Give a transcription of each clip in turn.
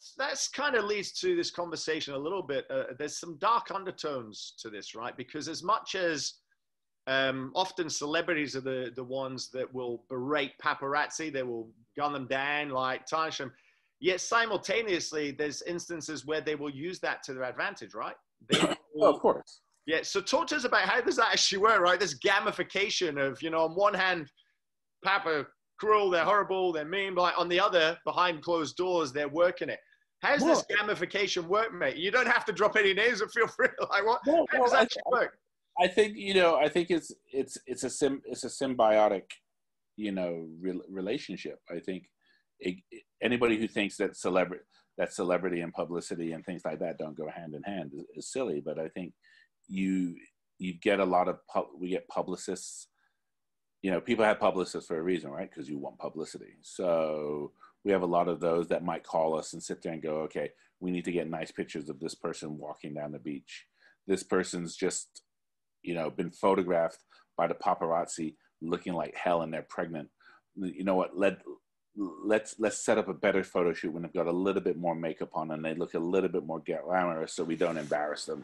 that's kind of leads to this conversation a little bit. There's some dark undertones to this, right? Because as much as often celebrities are the ones that will berate paparazzi, they will gun them down, like tarnish them. Yet simultaneously, there's instances where they will use that to their advantage, right? They will, of course. Yeah. So talk to us about how does that actually work, right? This gamification of, on one hand, Papa cruel, they're horrible, they're mean, but on the other, behind closed doors, they're working it. How does this gamification work, mate? You don't have to drop any names, but feel free. Like, what? How does that actually work? I think it's a symbiotic, relationship. I think anybody who thinks that celebrity and publicity and things like that don't go hand in hand is silly. But I think you get a lot of we get publicists. People have publicists for a reason, right? Because you want publicity. So we have a lot of those that might call us and sit there and go, okay, we need to get nice pictures of this person walking down the beach. This person's just, been photographed by the paparazzi looking like hell and they're pregnant. You know what? Let's set up a better photo shoot when they've got a little bit more makeup on and they look a little bit more glamorous so we don't embarrass them.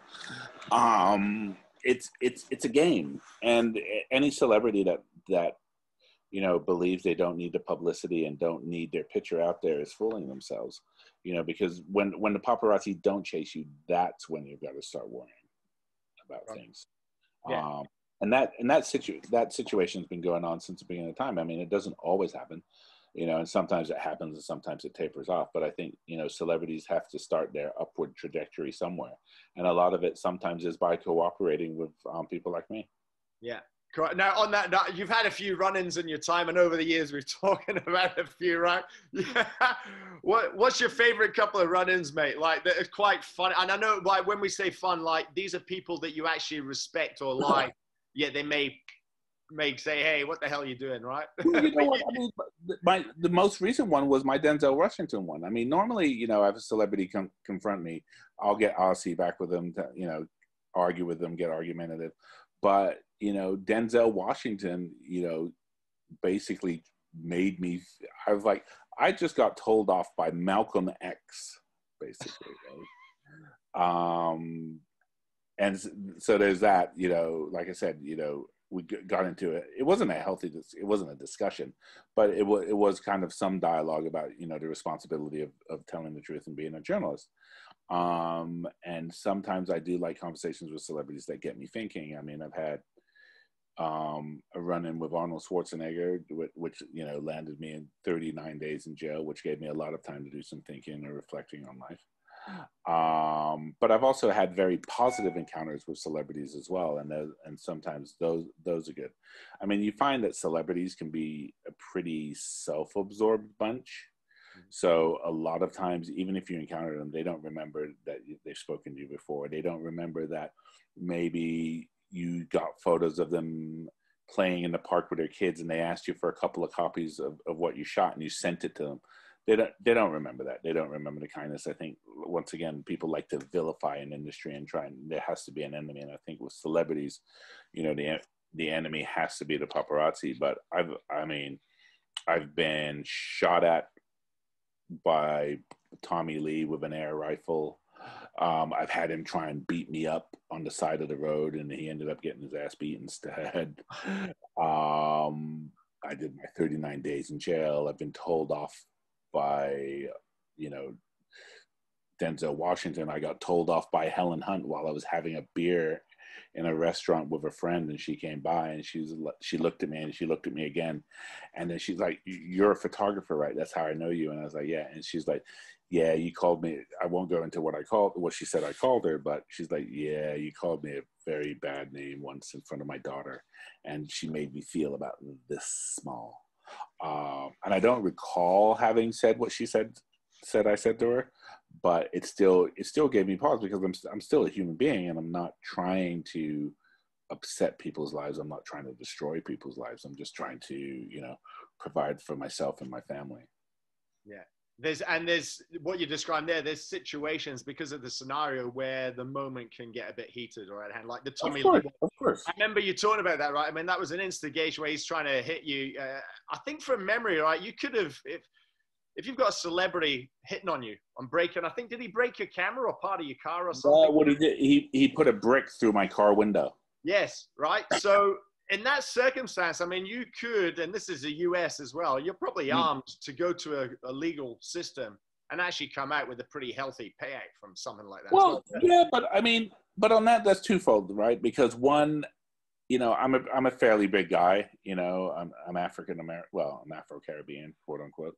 It's a game, and any celebrity that believes they don't need the publicity and don't need their picture out there is fooling themselves. Because when the paparazzi don't chase you, that's when you've got to start worrying about things. Yeah. And that situation's been going on since the beginning of time. I mean, it doesn't always happen, and sometimes it happens and sometimes it tapers off. But I think, celebrities have to start their upward trajectory somewhere. And a lot of it sometimes is by cooperating with people like me. Yeah. Now, on that, you've had a few run-ins in your time, and over the years we've talking about a few, right? Yeah. What's your favorite couple of run-ins, mate? Like, that is quite fun. And I know, like, when we say fun, like, these are people that you actually respect or like, yet they may say, hey, what the hell are you doing, right? Well, you know what? I mean, the most recent one was my Denzel Washington one. I mean, normally, I have a celebrity confront me. I'll see back with them, to, argue with them, get argumentative. But, Denzel Washington, basically made me, I was like, I just got told off by Malcolm X, basically. Right? And so there's that, like I said, we got into it. It wasn't a discussion, but it was kind of some dialogue about, the responsibility of telling the truth and being a journalist. And sometimes I do like conversations with celebrities that get me thinking. I mean, I've had a run-in with Arnold Schwarzenegger, which landed me in 39 days in jail, which gave me a lot of time to do some thinking and reflecting on life. But I've also had very positive encounters with celebrities as well, and sometimes those are good. I mean, you find that celebrities can be a pretty self-absorbed bunch. So a lot of times, even if you encounter them, they don't remember that they've spoken to you before. They don't remember that maybe you got photos of them playing in the park with their kids and they asked you for a couple of copies of what you shot and you sent it to them. They don't remember that. They don't remember the kindness. I think, once again, people like to vilify an industry and there has to be an enemy. And I think with celebrities, the enemy has to be the paparazzi. But I've been shot at by Tommy Lee with an air rifle. I've had him try and beat me up on the side of the road, and he ended up getting his ass beat instead. I did my 39 days in jail. I've been told off by, Denzel Washington. I got told off by Helen Hunt while I was having a beer in a restaurant with a friend, and she came by and she looked at me and she looked at me again, and then she's like, "You're a photographer, right? That's how I know you." And I was like, "Yeah." And she's like, "Yeah, you called me." I won't go into what she said I called her, but she's like, "Yeah, you called me a very bad name once in front of my daughter, and she made me feel about this small." And I don't recall having said what she said I said to her, but it still gave me pause, because I'm still a human being, and I'm not trying to upset people's lives. I'm not trying to destroy people's lives. I'm just trying to, provide for myself and my family. Yeah. There's what you described there. There's situations, because of the scenario, where the moment can get a bit heated or out of hand, like the Tommy Lee. Of course. I remember you talking about that, right? I mean, that was an instigation where he's trying to hit you. I think from memory, right? You could have, if you've got a celebrity hitting on you, on breaking, I think, did he break your camera or part of your car or something? Well, what he did, he put a brick through my car window. Yes, right. So in that circumstance, I mean, you could, and this is the US as well, you're probably armed to go to a legal system and actually come out with a pretty healthy payout from something like that. Well, yeah, but I mean, but on that's twofold, right? Because one, you know, I'm a fairly big guy. You know, I'm African American. Well, I'm Afro-Caribbean, quote unquote.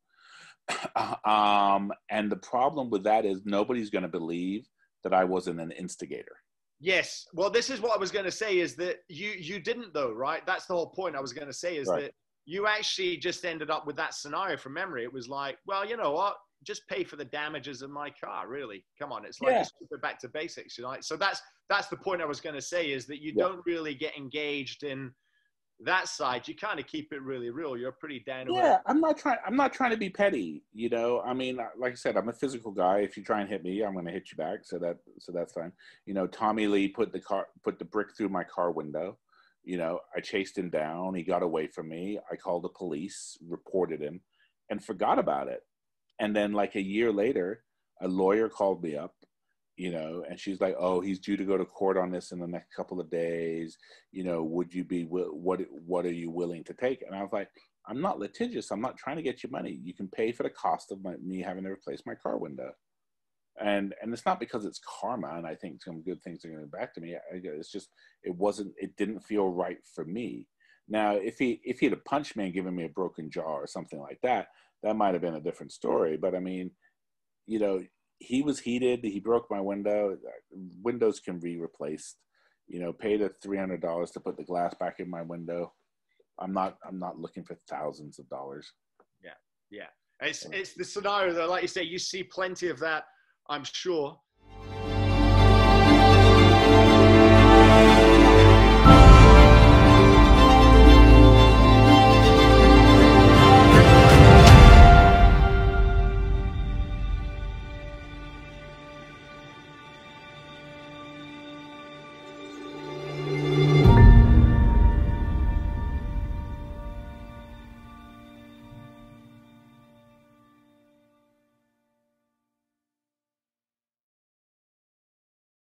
And the problem with that is nobody's going to believe that I wasn't an instigator. Yes. Well, this is what I was going to say is that you didn't though, right? That's the whole point I was going to say is that you actually just ended up with that scenario from memory. It was like, well, you know what? Just pay for the damages of my car, really. Come on. It's like, just go back to basics, you know? So that's the point I was going to say is that you don't really get engaged in that side. You kind of keep it really real. You're pretty down to earth. I'm not trying to be petty, you know. I mean, like I said, I'm a physical guy. If you try and hit me, I'm going to hit you back. So that's fine. You know, Tommy Lee put the brick through my car window. You know, I chased him down. He got away from me. I called the police, reported him, and forgot about it. And then like a year later, a lawyer called me up, you know, and she's like, oh, he's due to go to court on this in the next couple of days. You know, would you be, what are you willing to take? And I was like, I'm not litigious. I'm not trying to get you money. You can pay for the cost of me having to replace my car window. And it's not because it's karma and I think some good things are going to come back to me. It's just, it didn't feel right for me. Now, if he had punched me and given me a broken jaw or something like that, that might have been a different story. But I mean, you know, he was heated. He broke my window. Windows can be replaced. You know, pay the $300 to put the glass back in my window. I'm not looking for thousands of dollars. Yeah. It's the scenario though, like you say, you see plenty of that, I'm sure.